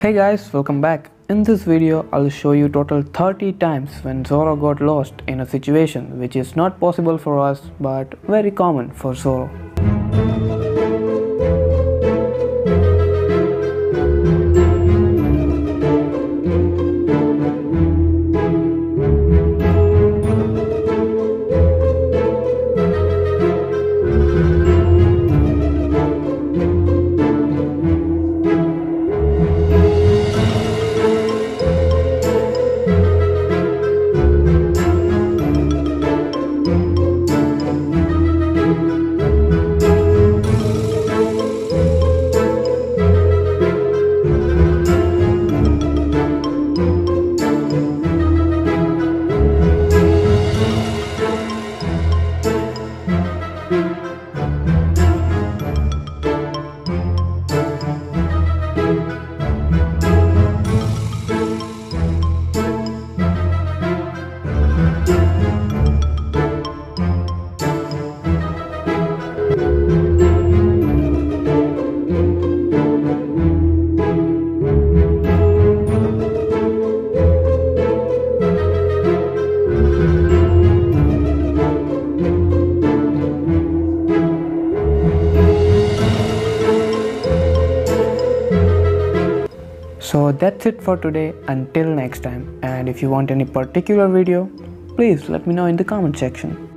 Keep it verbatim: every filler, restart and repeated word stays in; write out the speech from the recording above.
Hey guys, welcome back. In this video, I'll show you total thirty times when Zoro got lost in a situation which is not possible for us but very common for Zoro. So that's it for today. Until next time, and if you want any particular video, please let me know in the comment section.